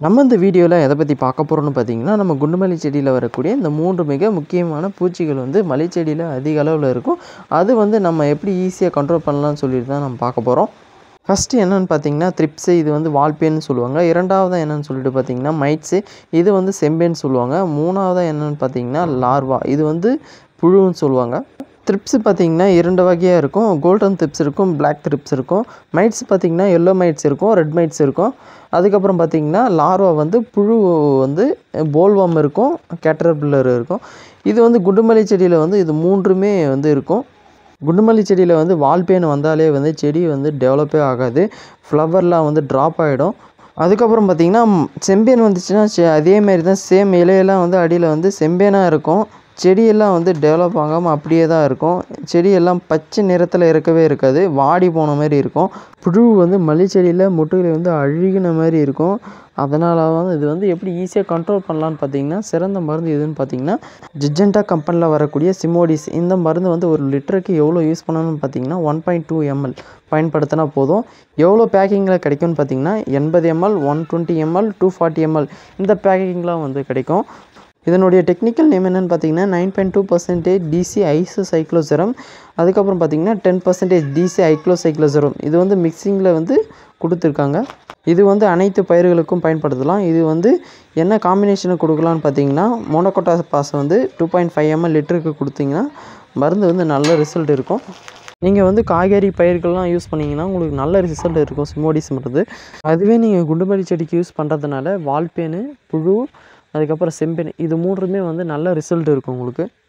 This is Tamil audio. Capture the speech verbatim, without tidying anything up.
நம்ம இந்த வீடியோவில் எதை பற்றி பார்க்க போகிறோம்னு பார்த்தீங்கன்னா, நம்ம குண்டு மல்லி செடியில் வரக்கூடிய இந்த மூன்று மிக முக்கியமான பூச்சிகள் வந்து மல்லி செடியில் அதிக அளவில் இருக்கும். அது வந்து நம்ம எப்படி ஈஸியாக கண்ட்ரோல் பண்ணலாம்னு சொல்லிட்டு தான் நம்ம பார்க்க போகிறோம். ஃபஸ்ட்டு என்னென்னு பார்த்தீங்கன்னா த்ரிப்ஸு, இது வந்து வால்பேன்னு சொல்லுவாங்க. இரண்டாவதாக என்னென்னு சொல்லிட்டு பார்த்தீங்கன்னா மைட்ஸு, இது வந்து செம்பேன்னு சொல்லுவாங்க. மூணாவதாக என்னென்னு பார்த்தீங்கன்னா லார்வா, இது வந்து புழுன்னு சொல்லுவாங்க. த்ரிப்ஸு பார்த்திங்கன்னா இரண்டு வகையாக இருக்கும். கோல்டன் த்ரிப்ஸ் இருக்கும், பிளாக் த்ரிப்ஸ் இருக்கும். மைட்ஸ் பார்த்திங்கன்னா எல்லோ மைட்ஸ் இருக்கும், ரெட் மைட்ஸ் இருக்கும். அதுக்கப்புறம் பார்த்திங்கன்னா லார்வா வந்து புழு வந்து போல்வாம் இருக்கும், கேட்டர்பில்லர் இருக்கும். இது வந்து குண்டுமல்லி செடியில் வந்து இது மூன்றுமே வந்து இருக்கும். குண்டுமல்லி செடியில் வந்து வால்பேன் வந்தாலே வந்து செடி வந்து டெவலப்பே ஆகாது, ஃப்ளவர்லாம் வந்து ட்ராப் ஆகிடும். அதுக்கப்புறம் பார்த்திங்கன்னா செம்பேன் வந்துச்சுன்னா அதேமாரி தான், சேம் இலையெல்லாம் வந்து அடியில் வந்து செம்பேனாக இருக்கும். செடியெல்லாம் வந்து டெவலப் ஆகாமல் அப்படியே தான் இருக்கும். செடியெல்லாம் பச்சை நிறத்தில் இருக்கவே இருக்காது, வாடி போன மாதிரி இருக்கும். புழு வந்து மல்லி செடியில் மொட்டுகளை வந்து அழுகின மாதிரி இருக்கும். அதனால் வந்து இது வந்து எப்படி ஈஸியாக கண்ட்ரோல் பண்ணலான்னு பார்த்தீங்கன்னா, சிறந்த மருந்து எதுன்னு பார்த்தீங்கன்னா ஜிஜெண்டா கம்பெனியில் வரக்கூடிய சிமோடிஸ். இந்த மருந்து வந்து ஒரு லிட்டருக்கு எவ்வளோ யூஸ் பண்ணணும்னு பார்த்தீங்கன்னா ஒன் பாயிண்ட் டூ எம்எல் பயன்படுத்தினா போதும். எவ்வளோ பேக்கிங்கில் கிடைக்கும்னு பார்த்தீங்கன்னா எண்பது ML, one twenty ML, two forty ML இந்த பேக்கிங்லாம் வந்து கிடைக்கும். இதனுடைய டெக்னிக்கல் நேம் என்னென்னு பார்த்தீங்கன்னா nine point two percentage DC isocycloseram, அதுக்கப்புறம் பார்த்தீங்கன்னா டென் பர்சன்டேஜ் டிசி ஐக்ளோசைக்ளோசரம். இது வந்து மிக்சிங்கில் வந்து கொடுத்துருக்காங்க. இது வந்து அனைத்து பயிர்களுக்கும் பயன்படுத்தலாம். இது வந்து என்ன காம்பினேஷனை கொடுக்கலான்னு பார்த்தீங்கன்னா மோனோகோட்டா பாஸ் வந்து டூ பாயிண்ட் ஃபைவ் எம்எல் லிட்டருக்கு கொடுத்தீங்கன்னா மருந்து வந்து நல்ல ரிசல்ட் இருக்கும். நீங்கள் வந்து காய்கறி பயிர்கள்லாம் யூஸ் பண்ணிங்கன்னா உங்களுக்கு நல்ல ரிசல்ட் இருக்கும் சிமோடிஸ் மருந்து. அதுவே நீங்கள் குண்டுமல்லி செடிக்கு யூஸ் பண்ணுறதுனால வால்பேனு, புழு, அதுக்கப்புறம் செம்பேன் இது மூன்றுமே வந்து நல்ல ரிசல்ட் இருக்கும் உங்களுக்கு.